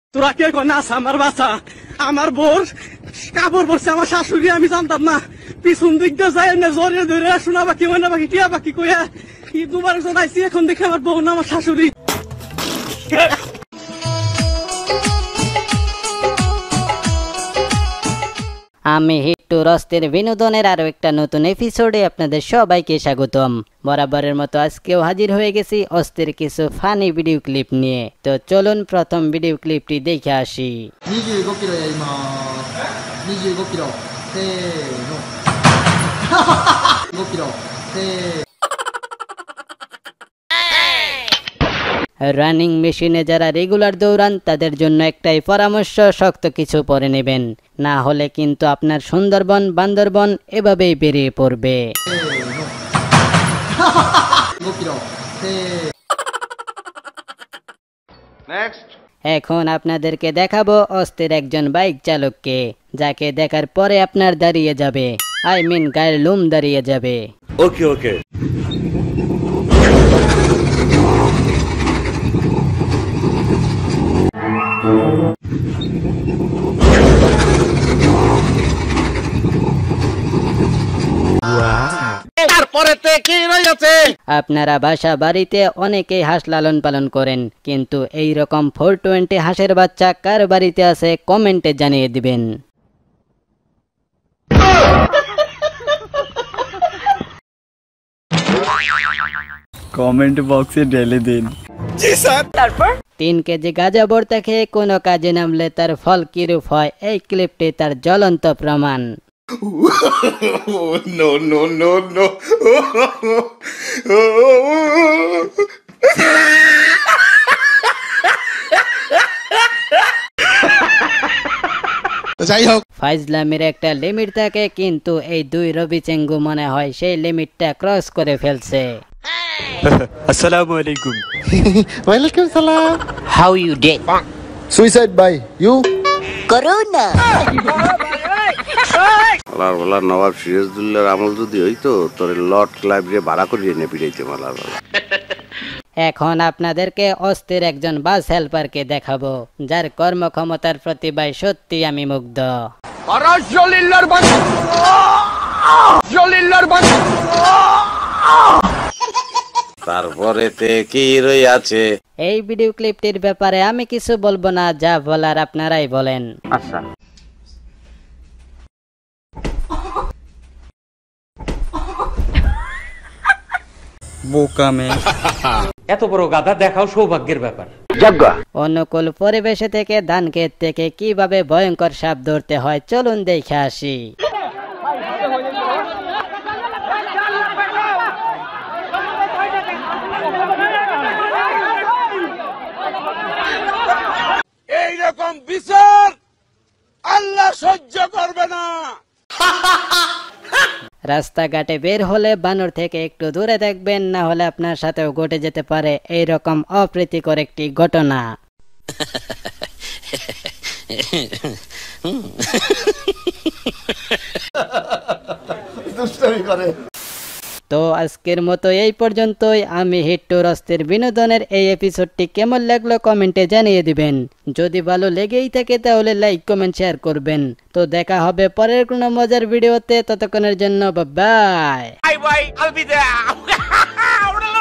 তোরা কে নাচ আমার বাচ্চা আমার বোর কাপড় পরছে আমার শাশুড়ি আমি জানতাম না পিছন দিক দিয়ে যায় না জোরে ধরে শোনা বাকি মনে বাকি টিয়া বাকি কইয়া কি দুবার জানাইছি এখন দেখে আমার বউ না আমার শাশুড়ি। আমি হিট্টুর অস্থির বিনোদনের আরো একটা নতুন এপিসোডে আপনাদের সবাইকে স্বাগতম। বরাবরের মতো আজকেও হাজির হয়ে গেছি অস্থির কিছু ফানি ভিডিও ক্লিপ নিয়ে। তো চলুন প্রথম ভিডিও ক্লিপটি দেখে আসি। 25キロやります。25キロせーの5キロせーの রানিং মেশিনে যারা রেগুলার দৌড়ান তাদের জন্য একটাই পরামর্শ, শক্ত কিছু পরে নেবেন, না হলে কিন্তু আপনার সুন্দরবন বান্দরবন এভাবেই বেরিয়ে পড়বে। এখন আপনাদেরকে দেখাবো অস্থির একজন বাইক চালককে, যাকে দেখার পরে আপনার দাঁড়িয়ে যাবে, আই মিন গায়ের লোম দাঁড়িয়ে যাবে। ওকে ওকে। আপনারা বাসা বাড়িতে অনেকেই হাঁস লালন পালন করেন, কিন্তু এই রকম 420 হাঁসের বাচ্চা কার বাড়িতে আছে কমেন্টে জানিয়ে দিবেন। কমেন্ট বক্সে ঢেলে দিন। জি স্যার। তারপর 3 কেজি গাঁজা ভর্তা খেয়ে কোনো কাজে নামলে তার ফল কিরূপ হয়, এই ক্লিপটি তার জ্বলন্ত প্রমাণ। No no no no. যাই হোক, ফাইজলামের একটা লিমিট থাকে, কিন্তু এই দুই রবি চেঙ্গু মনে হয় সেই লিমিটটা ক্রস করে ফেলছে। আসসালামু আলাইকুম। ওয়ালাইকুম সালাম। How you day? Suicide by you corona. আলার বলা নবাব সিরাজদৌল্লার আমল যদি হইতো তোর লট ক্লাবে ভাড়া করিয়ে এনে পিড়াইতে মালার বলা। এখন আপনাদেরকে অস্থির একজন বাস হেল্পারকে দেখাবো, যার কর্মক্ষমতার প্রতিভায় সত্যি আমি মুগ্ধ। তারপরে তে কি রই আছে? এই ভিডিও ক্লিপটির ব্যাপারে আমি কিছু বলবো না, যা বলার আপনারাই বলেন। আচ্ছা, বোকামে এত বড় গাধা দেখাও সৌভাগ্যের ব্যাপার। অনুকূল পরিবেশে থেকে ধান ক্ষেত থেকে কিভাবে ভয়ঙ্কর সাপ ধরতে হয় চলুন দেখে আসি। এইরকম বিচার আল্লাহ সহ্য করবে না। রাস্তাঘাটে বের হলে বানর থেকে একটু দূরে দেখবেন, না হলে আপনার সাথেও ঘটে যেতে পারে এইরকম অপ্রীতিকর একটি ঘটনা। তো আজকের মতো এই পর্যন্তই। আমি হিট্টুর অস্থির বিনোদনের এই এপিসোডটি কেমন লাগলো কমেন্টে জানিয়ে দিবেন। যদি ভালো লেগেই থাকে তাহলে লাইক কমেন্ট শেয়ার করবেন। তো দেখা হবে পরের কোনো মজার ভিডিওতে, ততক্ষণের জন্য বাই বাই।